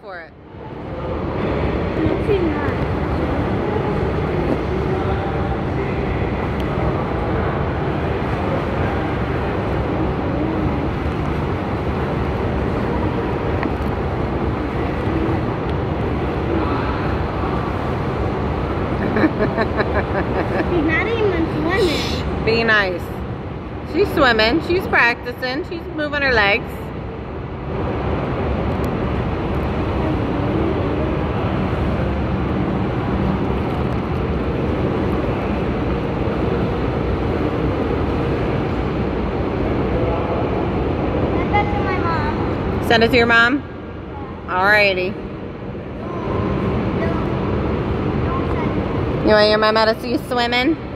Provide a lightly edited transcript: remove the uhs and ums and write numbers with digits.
for it. No, she's not. She's not even swimming. Be nice. She's swimming. She's practicing. She's moving her legs. Send that to my mom. Send it to your mom? Alrighty. Don't send it. You want your mama to see you swimming?